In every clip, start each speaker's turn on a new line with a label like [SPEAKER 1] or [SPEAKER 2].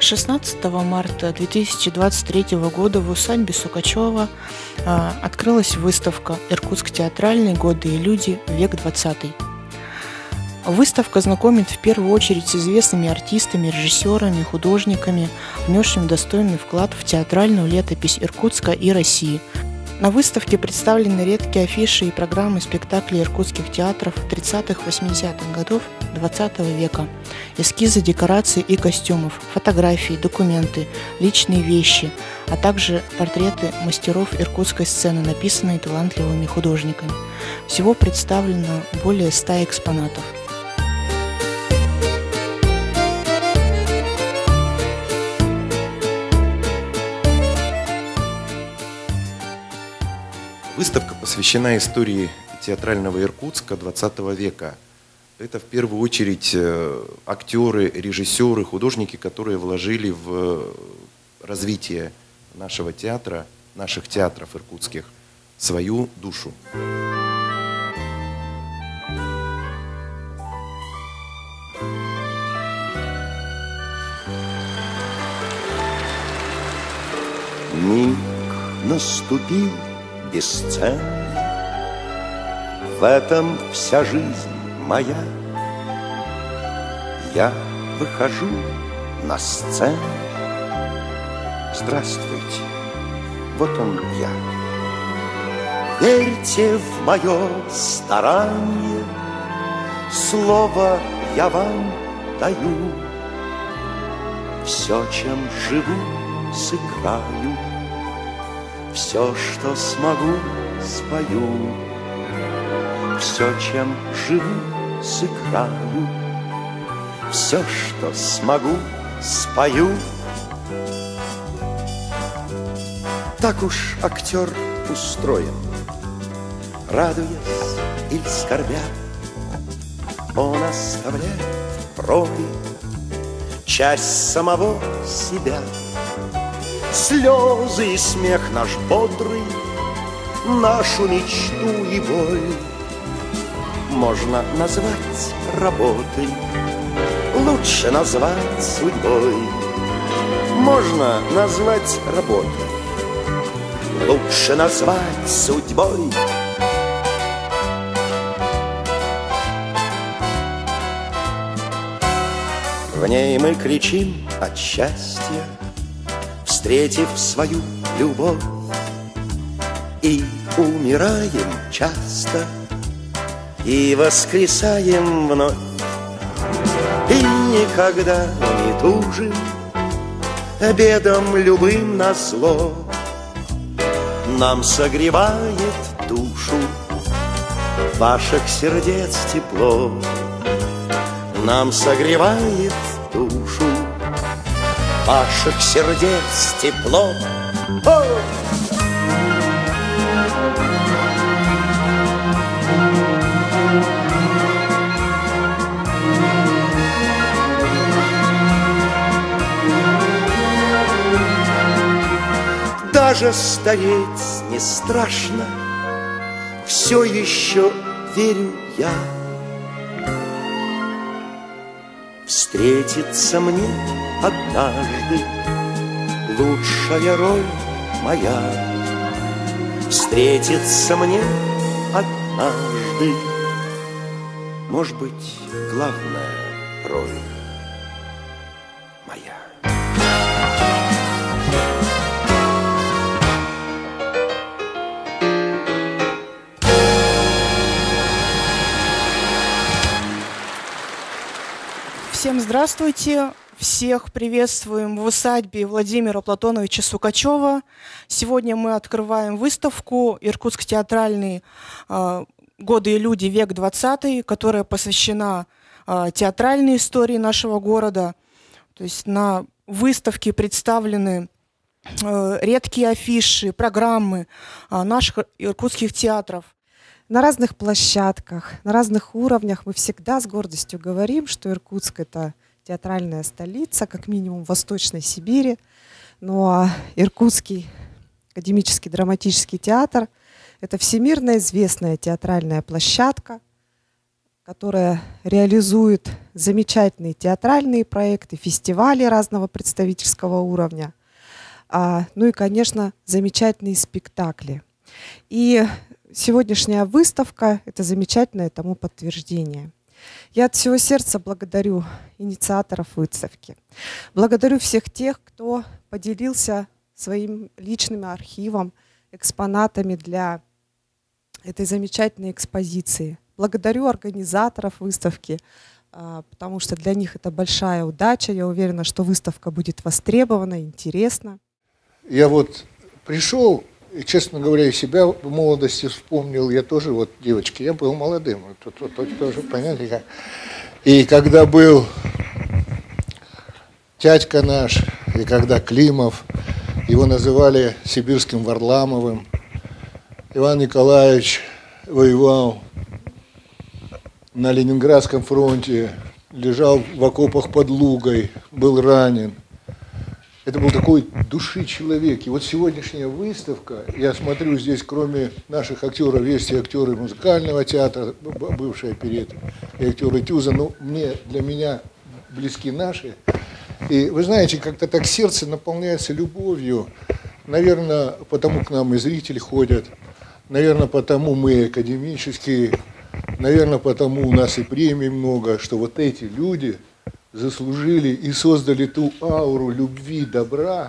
[SPEAKER 1] 16 марта 2023 года в усадьбе Сукачева открылась выставка «Иркутск театральный. Годы и люди. Век 20». Выставка знакомит в первую очередь с известными артистами, режиссерами, художниками, внесшими достойный вклад в театральную летопись Иркутска и России. На выставке представлены редкие афиши и программы спектаклей иркутских театров 30-80-х годов XX века, эскизы декораций и костюмов, фотографии, документы, личные вещи, а также портреты мастеров иркутской сцены, написанные талантливыми художниками. Всего представлено более 100 экспонатов.
[SPEAKER 2] Выставка посвящена истории театрального Иркутска XX века. Это в первую очередь актеры, режиссеры, художники, которые вложили в развитие нашего театра, наших театров иркутских, свою душу.
[SPEAKER 3] Миг наступил бесценный, в этом вся жизнь моя. Я выхожу на сцену. Здравствуйте, вот он я. Верьте в мое старание, слово я вам даю. Все, чем живу, сыграю. Все, что смогу, спою. Все, чем живу, сыграю. Все, что смогу, спою. Так уж актер устроен. Радуясь или скорбя, он оставляет в проби часть самого себя. Слезы и смех наш бодрый, нашу мечту и боль можно назвать работой, лучше назвать судьбой. Можно назвать работой, лучше назвать судьбой. В ней мы кричим от счастья, встретив свою любовь, и умираем часто, и воскресаем вновь, и никогда не тужим бедом любым назло. Нам согревает душу ваших сердец тепло. Нам согревает душу ваших сердец тепло. О! Даже стареть не страшно, все еще верю я. Встретится мне однажды лучшая роль моя. Встретится мне однажды, может быть, главная роль моя.
[SPEAKER 1] Всем здравствуйте! Всех приветствуем в усадьбе Владимира Платоновича Сукачева. Сегодня мы открываем выставку «Иркутск театральный. Годы и люди. Век 20», которая посвящена театральной истории нашего города. То есть на выставке представлены редкие афиши, программы наших иркутских театров.
[SPEAKER 4] На разных площадках, на разных уровнях мы всегда с гордостью говорим, что Иркутск — это театральная столица, как минимум в Восточной Сибири. Ну а Иркутский академический драматический театр — это всемирно известная театральная площадка, которая реализует замечательные театральные проекты, фестивали разного представительского уровня, ну и, конечно, замечательные спектакли. И сегодняшняя выставка – это замечательное тому подтверждение. Я от всего сердца благодарю инициаторов выставки. Благодарю всех тех, кто поделился своим личным архивом, экспонатами для этой замечательной экспозиции. Благодарю организаторов выставки, потому что для них это большая удача. Я уверена, что выставка будет востребована, интересна.
[SPEAKER 5] Я вот пришел, и, честно говоря, и себя в молодости вспомнил. Я тоже, вот, девочки, я был молодым. Тут тоже, понимаете, как. И когда был дядька наш, и когда Климов, его называли сибирским Варламовым, Иван Николаевич воевал на Ленинградском фронте, лежал в окопах под Лугой, был ранен. Это был такой души человек. И вот сегодняшняя выставка, я смотрю, здесь кроме наших актеров, есть и актеры музыкального театра, бывшая оперетта, и актеры Тюза, но для меня близки наши. И вы знаете, как-то так сердце наполняется любовью. Наверное, потому к нам и зрители ходят, наверное, потому мы академические, наверное, потому у нас и премий много, что вот эти люди заслужили и создали ту ауру любви, добра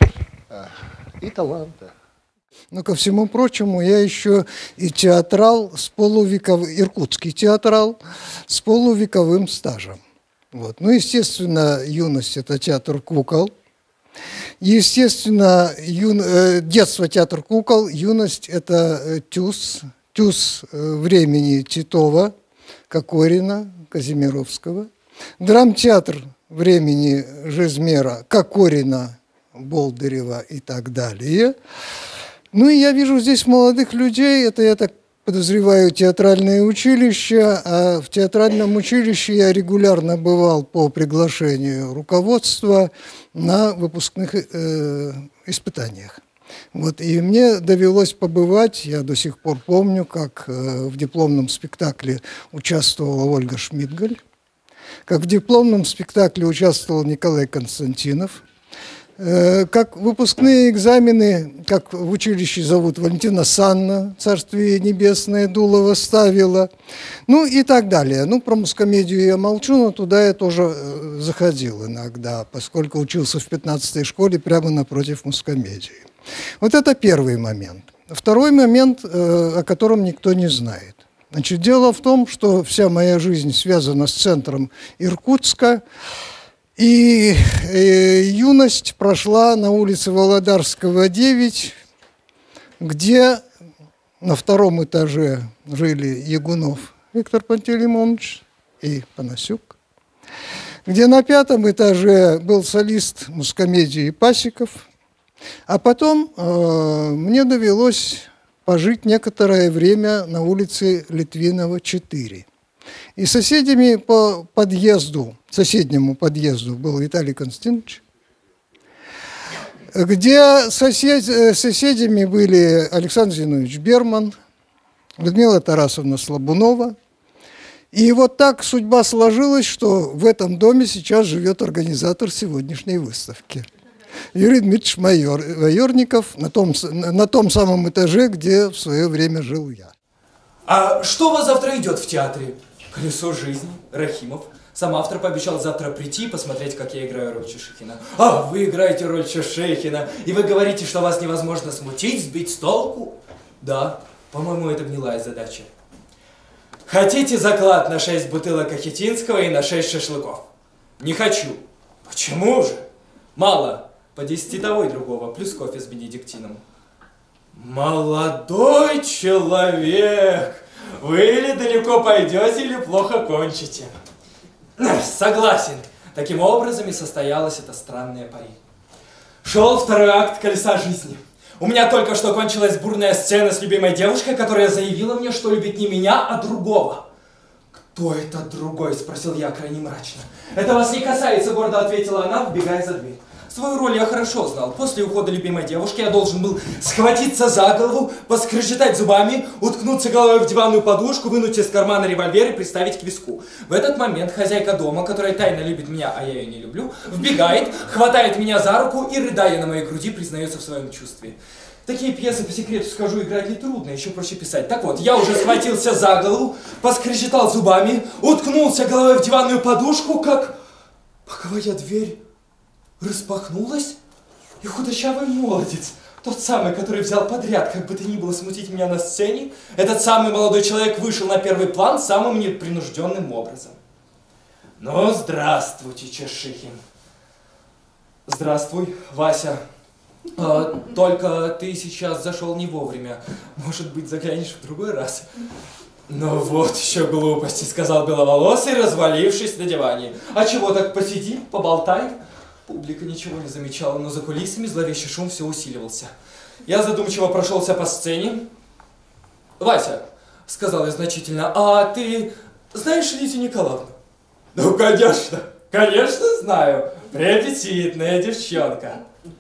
[SPEAKER 5] и таланта.
[SPEAKER 6] Но ко всему прочему, я еще и театрал с полувековым, иркутский театрал с полувековым стажем. Вот. Ну, естественно, юность – это театр кукол. Естественно, детство – театр кукол, юность – это Тюз времени Титова, Кокорина, Казимировского. Драмтеатр времени Жизмера, Кокорина, Болдырева и так далее. Ну и я вижу здесь молодых людей, это, я так подозреваю, театральное училище, а в театральном училище я регулярно бывал по приглашению руководства на выпускных испытаниях. Вот, и мне довелось побывать, я до сих пор помню, как в дипломном спектакле участвовала Ольга Шмидгаль, как в дипломном спектакле участвовал Николай Константинов, как выпускные экзамены, как в училище зовут Валентина Санна, Царствие Небесное, Дулова ставила, ну и так далее. Ну, про мускомедию я молчу, но туда я тоже заходил иногда, поскольку учился в 15-й школе прямо напротив мускомедии. Вот это первый момент. Второй момент, о котором никто не знает. Значит, дело в том, что вся моя жизнь связана с центром Иркутска, и юность прошла на улице Володарского, 9, где на втором этаже жили Ягунов Виктор Пантелеймонович и Панасюк, где на 5-м этаже был солист мускомедии Пасиков, а потом мне довелось пожить некоторое время на улице Литвинова, 4. И соседями по подъезду, соседнему подъезду был Виталий Константинович, где соседями были Александр Зинович Берман, Людмила Тарасовна Слабунова. И вот так судьба сложилась, что в этом доме сейчас живет организатор сегодняшней выставки. Юрий Дмитриевич Майорников на том самом этаже, где в свое время жил я.
[SPEAKER 7] А что у вас завтра идет в театре? «Колесо жизни», Рахимов. Сам автор пообещал завтра прийти и посмотреть, как я играю роль Чешихина. А, вы играете роль Чешихина, и вы говорите, что вас невозможно смутить, сбить с толку? Да, по-моему, это гнилая задача. Хотите заклад на 6 бутылок Ахетинского и на 6 шашлыков? Не хочу. Почему же? Мало. По 10-товой другого, плюс кофе с бенедиктином. Молодой человек! Вы или далеко пойдете, или плохо кончите. Согласен. Таким образом и состоялось это странное пари. Шел второй акт «Колеса жизни». У меня только что кончилась бурная сцена с любимой девушкой, которая заявила мне, что любит не меня, а другого. «Кто это другой?» – спросил я крайне мрачно. «Это вас не касается», – гордо ответила она, вбегая за дверь. Свою роль я хорошо знал. После ухода любимой девушки я должен был схватиться за голову, поскрежетать зубами, уткнуться головой в диванную подушку, вынуть из кармана револьвер и приставить к виску. В этот момент хозяйка дома, которая тайно любит меня, а я ее не люблю, вбегает, хватает меня за руку и, рыдая на моей груди, признается в своем чувстве. Такие пьесы, по секрету скажу, играть нетрудно, еще проще писать. Так вот, я уже схватился за голову, поскрежетал зубами, уткнулся головой в диванную подушку, как боковая дверь распахнулась, и худощавый молодец, тот самый, который взял подряд, как бы то ни было, смутить меня на сцене, этот самый молодой человек вышел на первый план самым непринужденным образом. Ну, здравствуйте, Чешихин. Здравствуй, Вася. Только ты сейчас зашел не вовремя. Может быть, заглянешь в другой раз? Ну вот еще глупости, сказал беловолосый, развалившись на диване. А чего так посидим, поболтаем? Публика ничего не замечала, но за кулисами зловещий шум все усиливался. Я задумчиво прошелся по сцене. Вася, сказал я значительно, а ты знаешь Лидию Николаевну? Ну, конечно, конечно знаю. Приаппетитная девчонка.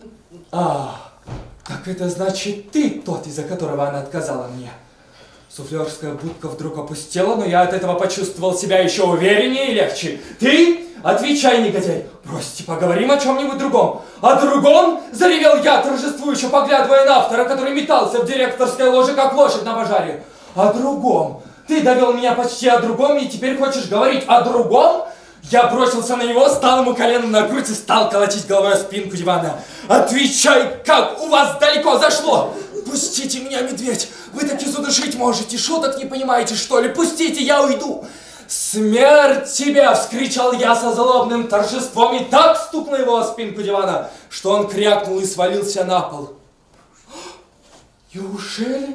[SPEAKER 7] А, так это значит ты тот, из-за которого она отказала мне. Суфлерская будка вдруг опустела, но я от этого почувствовал себя еще увереннее и легче. Ты? Отвечай, негодяй. Бросьте, поговорим о чем-нибудь другом. О другом? Заревел я, торжествующе поглядывая на автора, который метался в директорской ложе, как лошадь на пожаре. О другом? Ты довел меня почти о другом, и теперь хочешь говорить о другом? Я бросился на него, стал ему коленом на грудь и стал колотить головой о спинку дивана. Отвечай, как у вас далеко зашло? Пустите меня, медведь, вы таки задушить можете, шуток не понимаете, что ли? Пустите, я уйду. Смерть тебе, вскричал я со злобным торжеством и так стукнул его о спинку дивана, что он крякнул и свалился на пол. Неужели?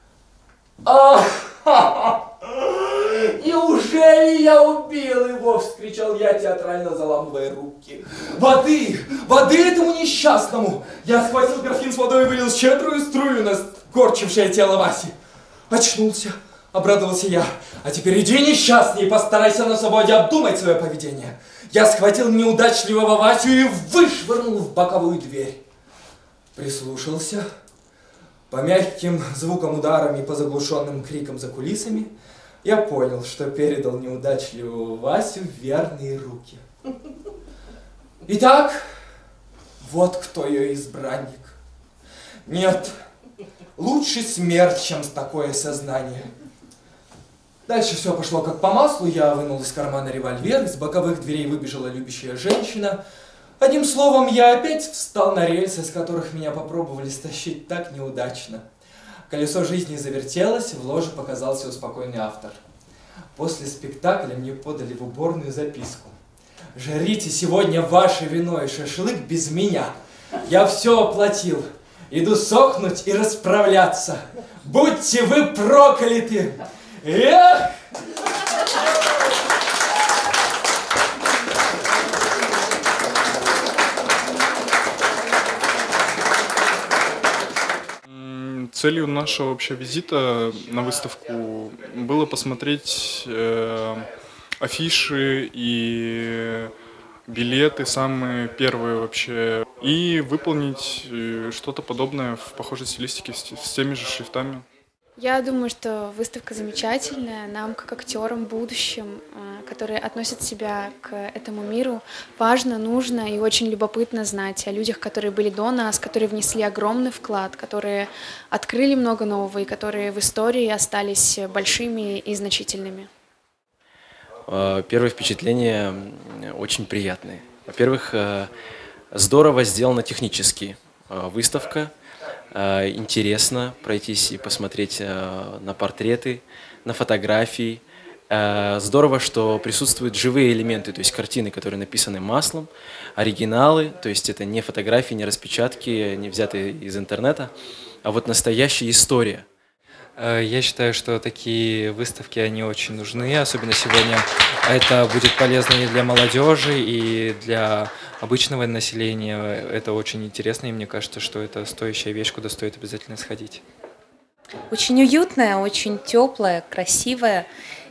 [SPEAKER 7] Неужели я убил его? Вскричал я, театрально заламывая руки. Воды! Воды этому несчастному! Я схватил графин с водой и вылил щедрую струю на скорчившее тело Васи. Очнулся, обрадовался я. А теперь иди, несчастный, и постарайся на свободе обдумать свое поведение. Я схватил неудачливого Васю и вышвырнул в боковую дверь. Прислушался. По мягким звукам ударам и по заглушенным крикам за кулисами я понял, что передал неудачливого Васю в верные руки. Итак, вот кто ее избранник. Нет, лучше смерть, чем такое сознание. Дальше все пошло как по маслу. Я вынул из кармана револьвер, из боковых дверей выбежала любящая женщина. Одним словом, я опять встал на рельсы, с которых меня попробовали стащить так неудачно. Колесо жизни завертелось, в ложе показался успокойный автор. После спектакля мне подали в уборную записку. «Жарите сегодня ваше вино и шашлык без меня. Я все оплатил. Иду сохнуть и расправляться. Будьте вы прокляты!» Эх!
[SPEAKER 8] Целью нашего вообще визита на выставку было посмотреть афиши и билеты, самые первые вообще, и выполнить что-то подобное в похожей стилистике с теми же шрифтами.
[SPEAKER 9] Я думаю, что выставка замечательная. Нам, как актерам в будущем, которые относят себя к этому миру, важно, нужно и очень любопытно знать о людях, которые были до нас, которые внесли огромный вклад, которые открыли много нового и которые в истории остались большими и значительными.
[SPEAKER 10] Первые впечатления очень приятные. Во-первых, здорово сделано технически. Выставка. Интересно пройтись и посмотреть на портреты, на фотографии. Здорово, что присутствуют живые элементы, то есть картины, которые написаны маслом, оригиналы, то есть это не фотографии, не распечатки, не взятые из интернета, а вот настоящая история.
[SPEAKER 11] Я считаю, что такие выставки, они очень нужны, особенно сегодня. Это будет полезно и для молодежи, и для обычного населения. Это очень интересно, и мне кажется, что это стоящая вещь, куда стоит обязательно сходить.
[SPEAKER 12] Очень уютная, очень теплая, красивая.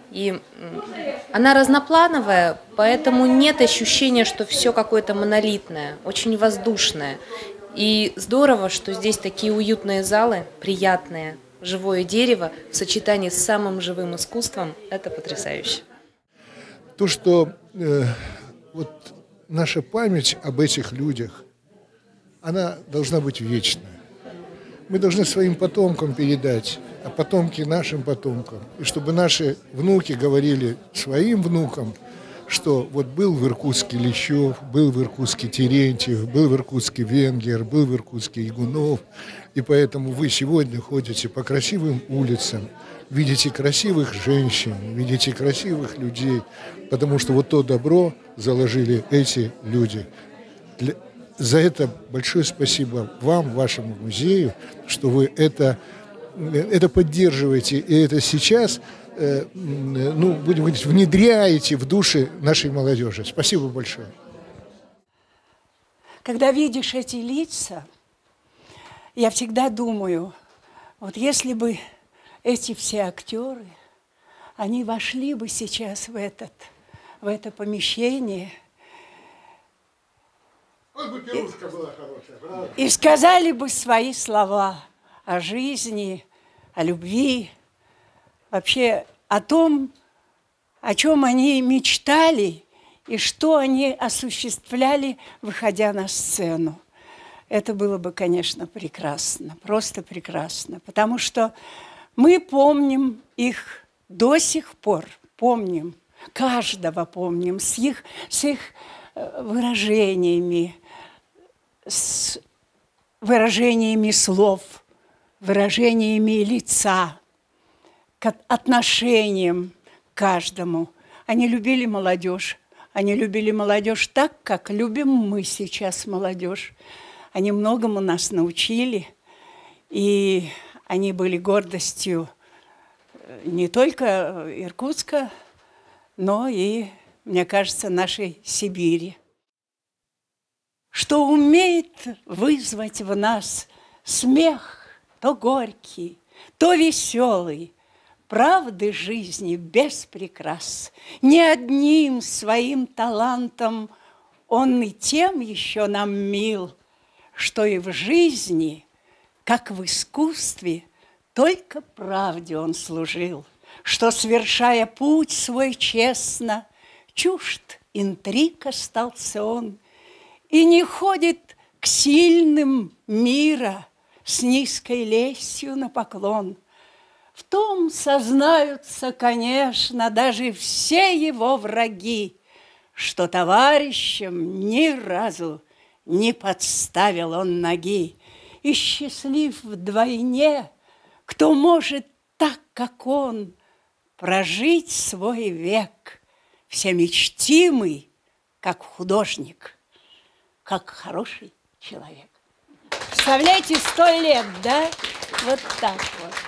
[SPEAKER 12] И она разноплановая, поэтому нет ощущения, что все какое-то монолитное, очень воздушное. И здорово, что здесь такие уютные залы, приятные, живое дерево в сочетании с самым живым искусством – это потрясающе.
[SPEAKER 5] То, что вот наша память об этих людях, она должна быть вечная. Мы должны своим потомкам передать, а потомки нашим потомкам. И чтобы наши внуки говорили своим внукам, что вот был в Иркутске Лещев, был в Иркутске Терентьев, был в Иркутске Венгер, был в Иркутске Игунов. И поэтому вы сегодня ходите по красивым улицам, видите красивых женщин, видите красивых людей, потому что вот то добро заложили эти люди. За это большое спасибо вам, вашему музею, что вы это поддерживаете, и это сейчас, ну, будем говорить, внедряете в души нашей молодежи. Спасибо большое.
[SPEAKER 13] Когда видишь эти лица, я всегда думаю, вот если бы эти все актеры, они вошли бы сейчас в это помещение, и сказали бы свои слова о жизни, о любви, вообще о том, о чем они мечтали и что они осуществляли, выходя на сцену. Это было бы, конечно, прекрасно, просто прекрасно, потому что мы помним их до сих пор, помним, каждого помним, с их выражениями, с выражениями слов, выражениями лица, к отношениям к каждому. Они любили молодежь. Они любили молодежь так, как любим мы сейчас молодежь. Они многому нас научили, и они были гордостью не только Иркутска, но и, мне кажется, нашей Сибири. Что умеет вызвать в нас смех, то горький, то веселый, правды жизни без прикрас. Ни одним своим талантом он и тем еще нам мил, что и в жизни, как в искусстве, только правде он служил, что, совершая путь свой честно, чужд интриг остался он, и не ходит к сильным мира с низкой лестью на поклон. В том сознаются, конечно, даже все его враги, что товарищам ни разу не подставил он ноги. И счастлив вдвойне, кто может так, как он, прожить свой век, всемечтимый, как художник, как хороший человек. Представляете, 100 лет, да? Вот так вот.